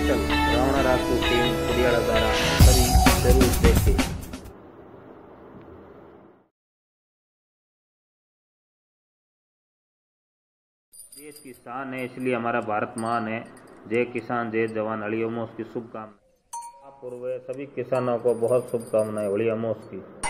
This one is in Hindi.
स्पेशल रावणा राजपूत टीम पुडियाड़ा द्वारा सभी जरूर देखें। देश की शान है, इसलिए हमारा भारत महान है। जय किसान जय जवान, होली अमोस की शुभकामनाएं। पूर्व सभी किसानों को बहुत शुभकामनाएं होली अमोस की।